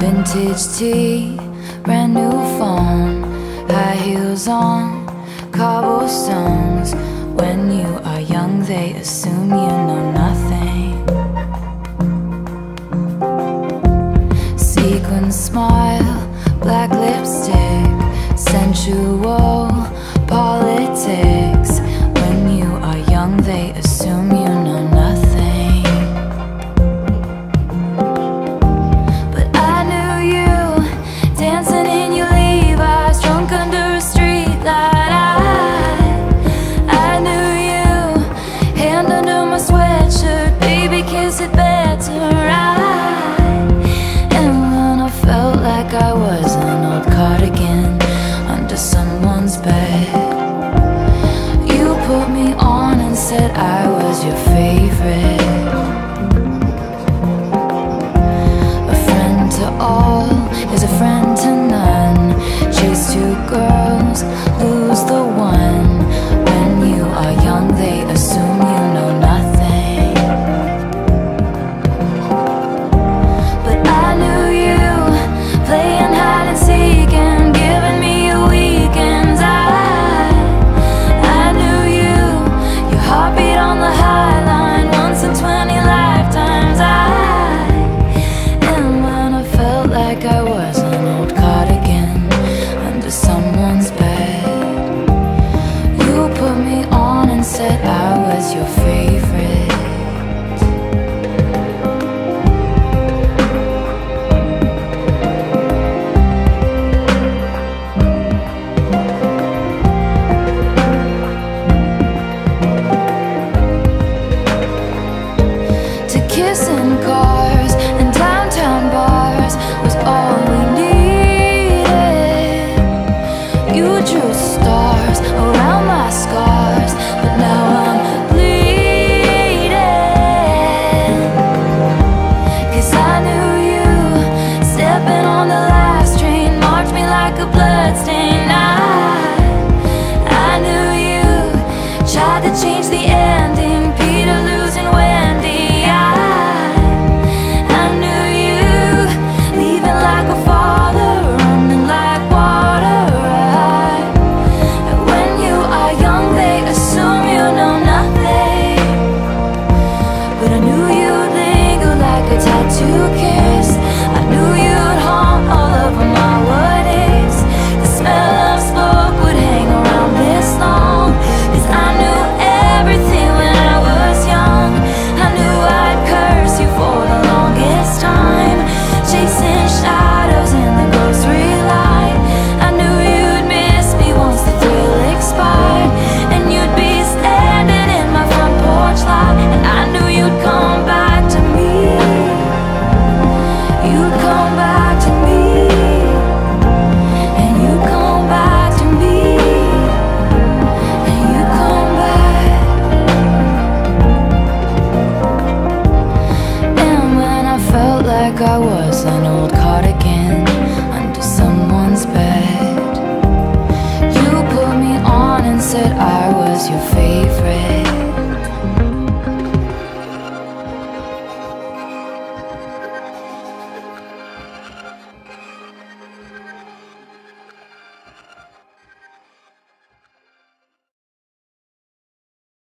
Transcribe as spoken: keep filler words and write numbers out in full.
Vintage tea, brand new phone, high heels on, cobblestones. When you are young, they assume you know nothing. Sequin smile, black lipstick, sensual politics. When you are young, they assume you know nothing. But I knew you, dancing in your Levi's, drunk under a street light. I, I knew you, hand under my sweatshirt, baby kiss it better. I, and when I felt like I was an old cardigan under someone's bed, you put me on and said I was your favorite. A friend to all is a friend to none. Chase two girls, lose the one. When you are young, they assume you know nothing. But I knew you, playing hide and seek and giving me your weekends. I, I knew you, your heartbeat on the high line, once in twenty lifetimes. I, and when I felt like I was an old cardigan under someone's bed, you put me on and said I was your favorite. To kiss in cars and downtown bars was all we needed. You drew stars around my scars, but now I'm bleeding. 'Cause I knew you, stepping on the last train, marked me like a bloodstain. I, I knew you, tried to change the ending.